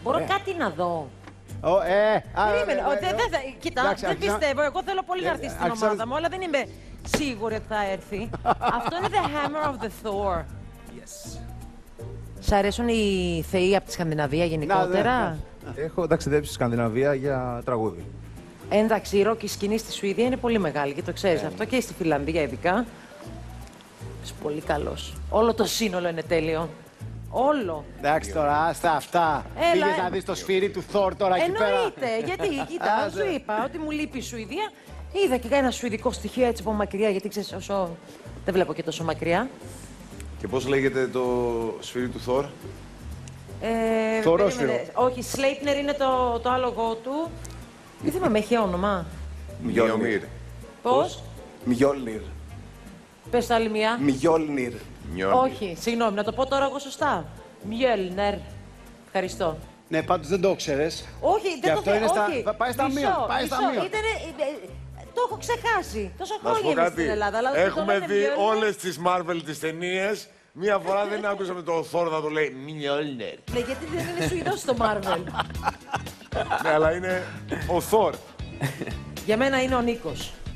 Μπορώ κάτι να δω. Περίμενε. Κοίτα, δεν πιστεύω. Εγώ θέλω πολύ να έρθει στην ομάδα μου, αλλά δεν είμαι σίγουρη ότι θα έρθει. Αυτό είναι The Hammer of the Thor. Yes. Σ' αρέσουν οι θεοί από τη Σκανδιναβία γενικότερα? Έχω ταξιδέψει στη Σκανδιναβία για τραγούδι. Εντάξει, η ροκ σκηνή στη Σουηδία είναι πολύ μεγάλη και το ξέρεις αυτό, και στη Φιλανδία ειδικά. Είσαι πολύ καλός. Όλο το σύνολο είναι τέλειο. Όλο. Εντάξει τώρα, άστα αυτά. Πήγες να δεις το σφύρι του Θόρ τώρα εκεί πέρα. Εννοείται, γιατί κοίτα, σου είπα ότι μου λείπει η Σουηδία. Είδα και ένα σουηδικό στοιχείο έτσι από μακριά, γιατί ξέρεις, όσο δεν βλέπω και τόσο μακριά. Και πώς λέγεται το σφύρι του Θόρ? Θωρόσφυρο. Όχι, Σλέιπνερ είναι το άλογο του. Δεν θυμάμαι, έχει όνομα. Μιωμύρ. Πώς? Μιόλνιρ. Πες το άλλη μία. Μιόλνιρ. Όχι, συγγνώμη, να το πω τώρα εγώ σωστά. Μιέλνερ. Ευχαριστώ. Ναι, πάντως δεν το ξέρεις. Όχι, δεν το αυτό είναι όχι. Πάει στα μία. Πάει στα μία. Το έχω ξεχάσει. Τόσο Να σου πω χρόνια είμαι κάτι. στην Ελλάδα. Αλλά Έχουμε το λένε δει Mjolnir. όλες τις Marvel τις ταινίες. Μία φορά δεν άκουσαμε το Θόρ να το λέει Μιόλνερ. Ναι, γιατί δεν είναι Σουηδός στο Marvel. Ναι, αλλά είναι ο Θόρ. Για μένα είναι ο Νίκος.